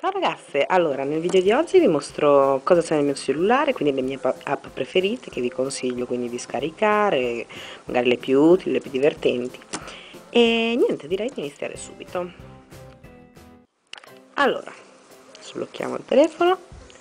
Ciao ragazze, allora nel video di oggi vi mostro cosa c'è nel mio cellulare, quindi le mie app preferite che vi consiglio quindi di scaricare, magari le più utili, le più divertenti. E niente, direi di iniziare subito. Allora, sblocchiamo il telefono.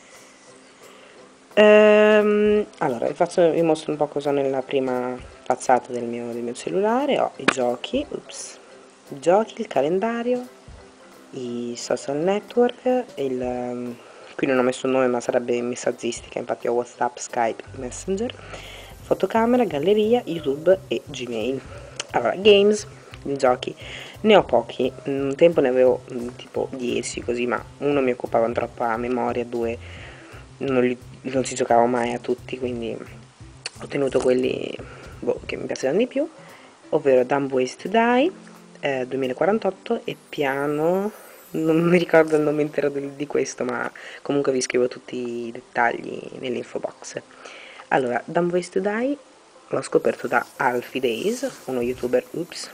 Allora, vi mostro un po' cosa ho nella prima facciata del mio cellulare. Ho i giochi, i giochi, il calendario, i social network, qui non ho messo un nome ma sarebbe messaggistica, infatti ho WhatsApp, Skype, Messenger, fotocamera, galleria, YouTube e Gmail. Allora, games, i giochi, ne ho pochi, un tempo ne avevo tipo 10 così, ma uno mi occupava troppa memoria, due non ci giocavo mai a tutti, quindi ho tenuto quelli che mi piacevano di più, ovvero Dumb Ways to Die, 2048 e Piano, non mi ricordo il nome intero di questo, ma comunque vi scrivo tutti i dettagli nell'info box. Allora, Dumb Ways to Die l'ho scoperto da Alfie Days, uno youtuber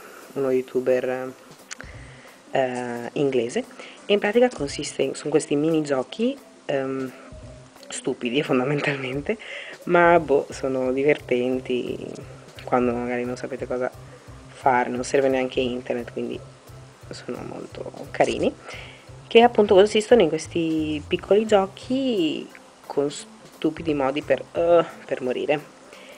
inglese, e in pratica sono questi minigiochi stupidi fondamentalmente, ma boh, sono divertenti quando magari non sapete cosa fare, non serve neanche internet, quindi sono molto carini, che appunto consistono in questi piccoli giochi con stupidi modi per morire.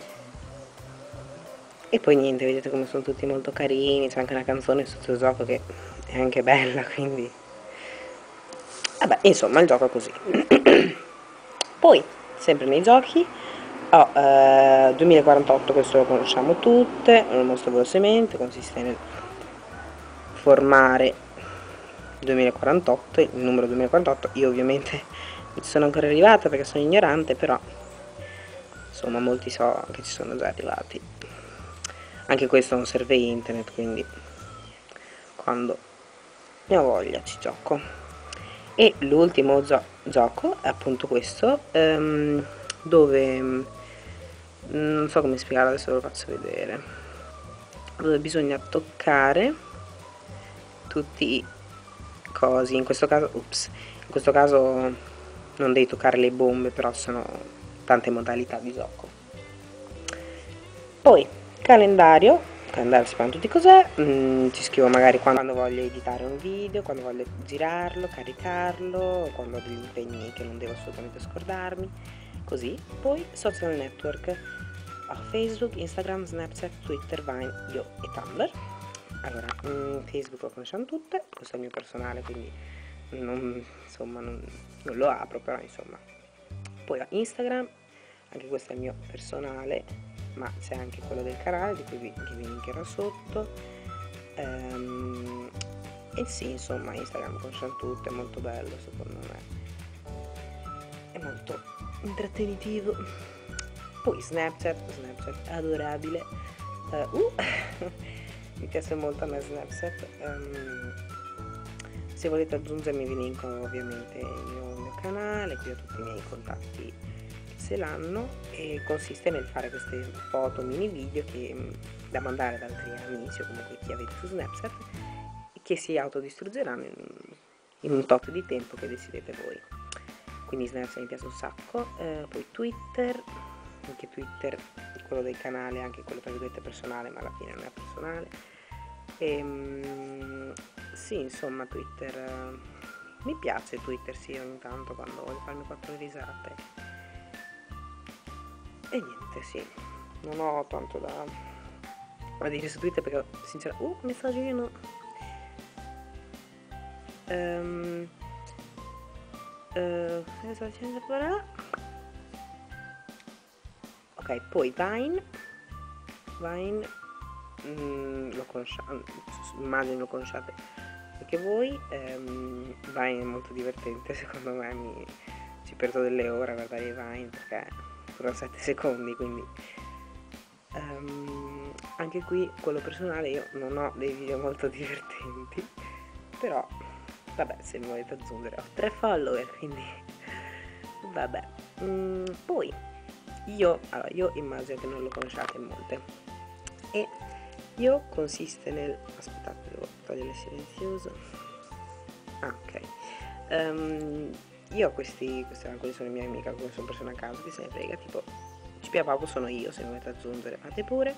E poi niente, vedete come sono tutti molto carini, c'è anche una canzone su questo gioco che è anche bella, quindi vabbè, insomma, il gioco è così. Poi, sempre nei giochi, ho 2048, questo lo conosciamo tutte, lo mostro velocemente, consiste nel formare 2048, il numero 2048, io ovviamente non ci sono ancora arrivata perché sono ignorante, però insomma molti so che ci sono già arrivati. Anche questo non serve internet, quindi quando ne ho voglia ci gioco. E l'ultimo gioco è appunto questo, dove non so come spiegare, adesso ve lo faccio vedere, dove bisogna toccare tutti i cosi, in questo caso non devi toccare le bombe, però sono tante modalità di gioco. Poi calendario sappiamo tutti cos'è, ci scrivo magari quando voglio editare un video, quando voglio girarlo, caricarlo, quando ho degli impegni che non devo assolutamente scordarmi, così. Poi social network, ho Facebook, Instagram, Snapchat, Twitter, Vine, Yo e Tumblr. Allora, Facebook lo conosciamo tutte, questo è il mio personale, quindi non lo apro, però insomma. Poi ho Instagram, anche questo è il mio personale, ma c'è anche quello del canale che vi linkerò sotto. E sì, insomma, Instagram conosciamo tutte, è molto bello secondo me, è molto intrattenitivo. Poi Snapchat adorabile, mi piace molto a me Snapchat. Se volete aggiungermi vi linko ovviamente il mio canale, qui ho tutti i miei contatti che ce l'hanno, e consiste nel fare queste foto, mini video da mandare ad altri amici o comunque chi avete su Snapchat, che si autodistruggeranno in un tot di tempo che decidete voi. Quindi Snapchat mi piace un sacco. Poi Twitter, anche Twitter, quello del canale, anche quello tra virgolette personale, ma alla fine non è personale. Sì, insomma, Twitter, mi piace Twitter, sì, ogni tanto quando voglio farmi 4 risate. E niente, sì, non ho tanto da dire su Twitter perché sinceramente messaggino. Ok, poi Vine lo conosciamo, immagino lo conosciate anche voi. Vine è molto divertente, secondo me, ci perdo delle ore a guardare i Vine perché durano 7 secondi, quindi anche qui quello personale, io non ho dei video molto divertenti, però vabbè, se mi volete aggiungere, ho 3 follower, quindi vabbè. Poi io immagino che non lo conosciate molte, e io consiste nel, aspettate, devo togliere il silenzioso, ok, Io ho questi alcuni sono i miei amici, alcuni sono persone a caso, chi se ne frega, tipo Cipia Papo sono io, se mi volete aggiungere fate pure.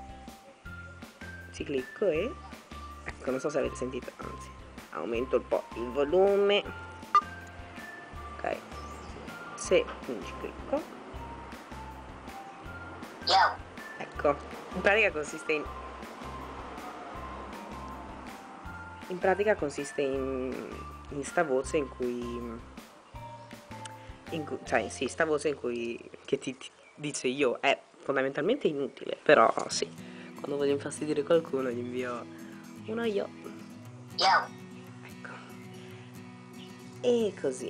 Ci clicco e ecco, non so se avete sentito, anzi aumento un po' il volume, ok, se ci clicco, ecco, in pratica consiste in sta voce in cui cioè sì, sta voce in cui che ti dice io è fondamentalmente inutile, però sì, quando voglio infastidire qualcuno gli invio uno io. Ecco. E così.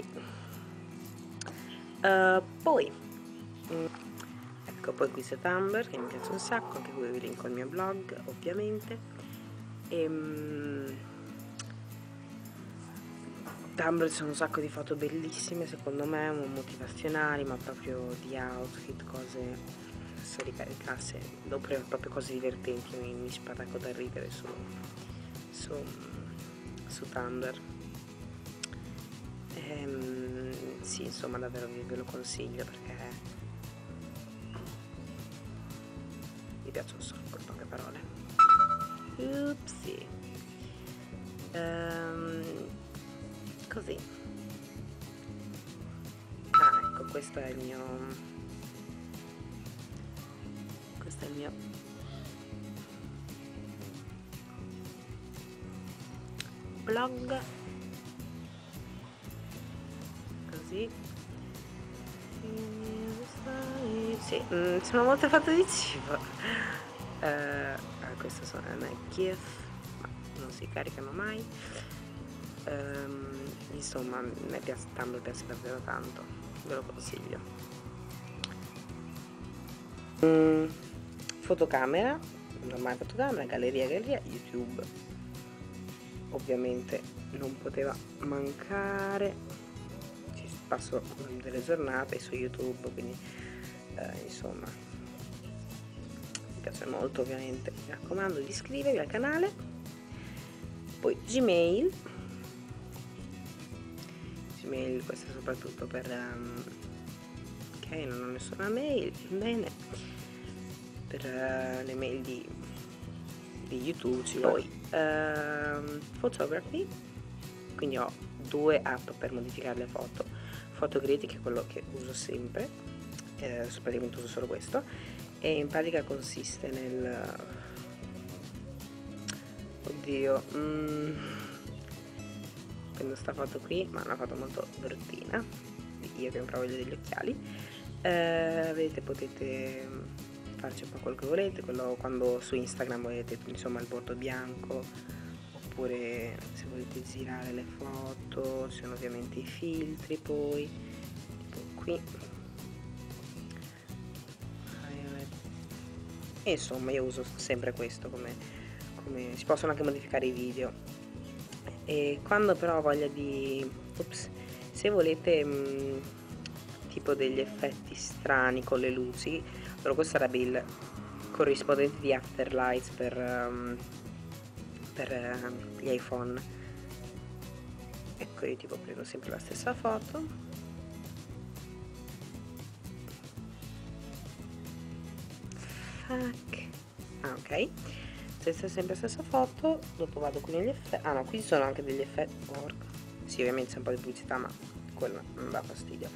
Poi ecco, poi qui c'è Tumblr che mi piace un sacco, anche qui vi linko il mio blog ovviamente. Tumblr ci sono un sacco di foto bellissime secondo me, motivazionali, ma proprio di outfit, cose serie caricasse, proprio cose divertenti, mi sparaco da ridere su Tumblr. Sì, insomma davvero ve lo consiglio perché mi piace un sacco, in poche parole. Upsi. Così. Ah, ecco, questo è il mio blog, così. Sì, sono molte foto di cibo. Queste sono le mie GIF, ma non si caricano mai. Insomma, mi piace davvero tanto, ve lo consiglio. Fotocamera, normale fotocamera, galleria, YouTube ovviamente non poteva mancare, ci passo delle giornate su YouTube, quindi insomma mi piace molto ovviamente, mi raccomando di iscrivervi al canale. Poi Gmail, questo è soprattutto per ok, non ho nessuna mail, bene, per le mail di YouTube. Poi Photography, quindi ho 2 app per modificare le foto. Photogrid, che è quello che uso sempre, praticamente uso solo questo, e in pratica consiste nel oddio, prendo sta foto qui, ma è una foto molto bruttina, io che mi provo degli occhiali. Vedete, potete farci un po' quello che volete, quello quando su Instagram volete insomma il bordo bianco, oppure se volete girare le foto, ci sono ovviamente i filtri, poi tipo qui, e insomma io uso sempre questo, come si possono anche modificare i video. E quando però ho voglia di se volete tipo degli effetti strani con le luci, allora questo sarebbe il corrispondente di Afterlights per gli iPhone. Ecco, io tipo prendo sempre la stessa foto, ok, sempre la stessa foto, dopo vado qui negli effetti, no, qui ci sono anche degli effetti, sì, ovviamente c'è un po' di pubblicità, ma quello non dà fastidio.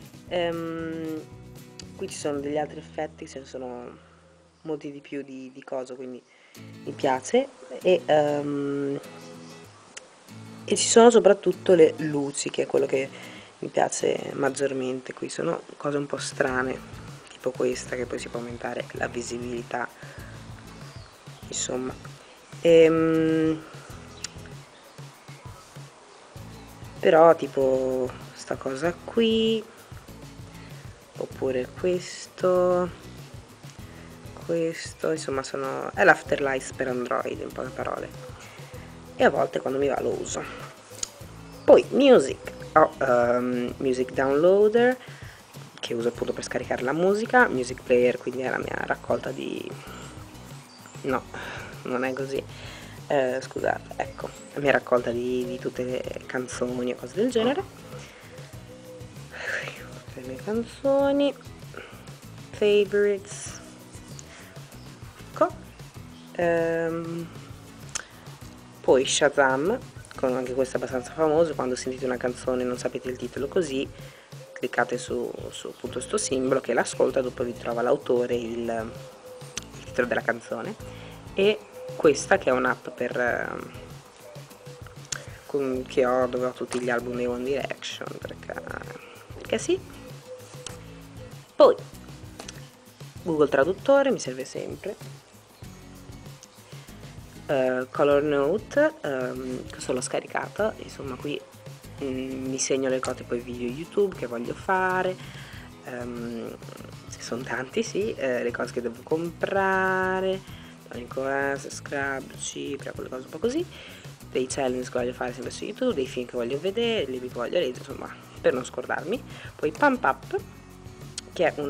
Qui ci sono degli altri effetti, ce ne sono molti di più di cose, quindi mi piace, e ci sono soprattutto le luci, che è quello che mi piace maggiormente. Qui sono cose un po' strane, tipo questa, che poi si può aumentare la visibilità, insomma. Però tipo sta cosa qui, oppure questo, insomma è l'Afterlights per Android, in poche parole, e a volte quando mi va lo uso. Poi Music, ho Music Downloader, che uso appunto per scaricare la musica, Music Player, quindi è la mia raccolta di... no, non è così, scusate, ecco, la mia raccolta di tutte le canzoni e cose del genere, le mie canzoni, favorites, ecco. Poi Shazam, con anche questo abbastanza famoso, quando sentite una canzone e non sapete il titolo così, cliccate su appunto sto simbolo che l'ascolta, dopo vi trova l'autore, il titolo della canzone. E questa che è un'app per che ho, dove ho tutti gli album di One Direction, perché sì. Poi Google Traduttore mi serve sempre, Color Note, questo l'ho scaricato, insomma qui mi segno le cose, poi video YouTube che voglio fare, se sono tanti sì, le cose che devo comprare, Scrub, cipria, quelle cose un po' così, dei challenge che voglio fare sempre su YouTube, dei film che voglio vedere, libri che voglio leggere, insomma, per non scordarmi. Poi Pump Up, che è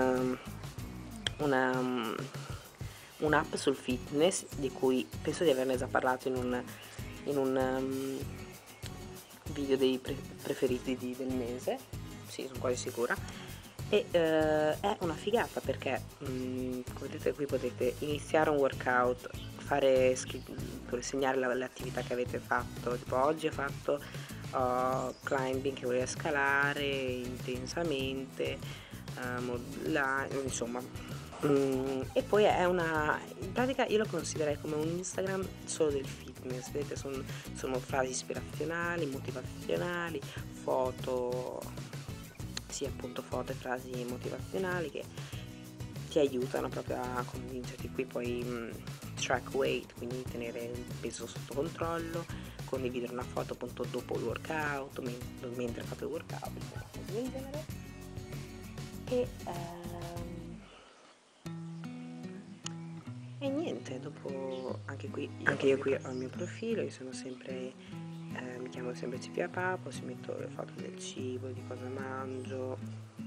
un'app sul fitness, di cui penso di averne già parlato in un video dei preferiti del mese, sì, sono quasi sicura. E è una figata perché come vedete qui potete iniziare un workout, segnare le attività che avete fatto, tipo oggi ho fatto climbing, che volevo scalare intensamente, insomma, e poi è in pratica io lo considererei come un Instagram solo del fitness, vedete, sono frasi ispirazionali, motivazionali, foto, sì, appunto, foto e frasi motivazionali che ti aiutano proprio a convincerti. Qui puoi track weight, quindi tenere il peso sotto controllo, condividere una foto appunto dopo il workout, mentre fate il workout, cose del genere. E niente, dopo anche io qui ho il mio profilo, io sono sempre mi chiamo sempre Cipia Papo, si metto le foto del cibo, di cosa mangio,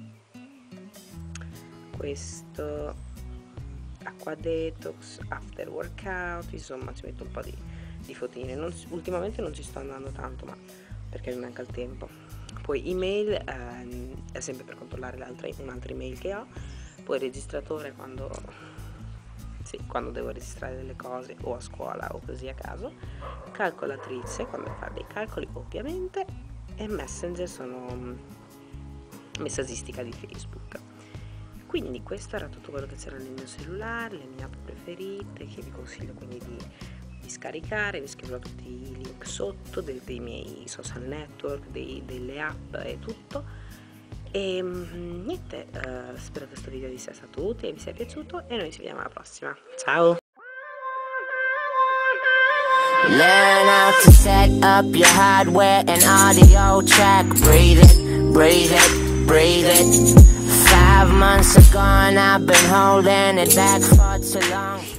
questo, acqua detox, after workout, insomma ci metto un po' di fotine. Ultimamente non ci sto andando tanto, ma perché mi manca il tempo. Poi email, è sempre per controllare un'altra email che ho, poi registratore quando devo registrare delle cose o a scuola o così a caso, calcolatrice quando devo fare dei calcoli ovviamente, e Messenger sono messaggistica di Facebook. Quindi questo era tutto quello che c'era nel mio cellulare, le mie app preferite che vi consiglio quindi di scaricare. Vi scriverò tutti i link sotto dei miei social network, delle app e tutto. E niente, spero che questo video vi sia stato utile, vi sia piaciuto, e noi ci vediamo alla prossima. Ciao! Learn how to set up your hardware and audio track. Breathe it, breathe it, breathe it. 5 months ago and I've been holding it back for too long.